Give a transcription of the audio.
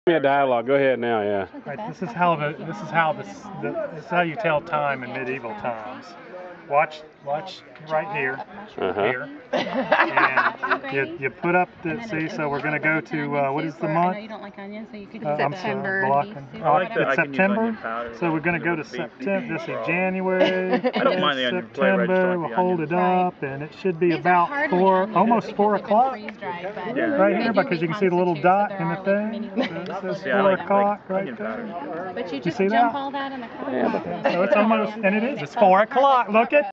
Give me a dialogue. Go ahead now. Yeah. Right, this is how you tell time in medieval times. Watch right here, here, and you put up the. See, so we're going to go to what is the month? September. It's September. So we're going to go to September. This is January. September. We'll hold it up, and it should be about almost 4 o'clock. Right here, because you can see the little dot in the thing. So it says 4 o'clock right there. But you You just see jump that? all that in the car. So it's almost, and it is. It's 4 o'clock. Look at.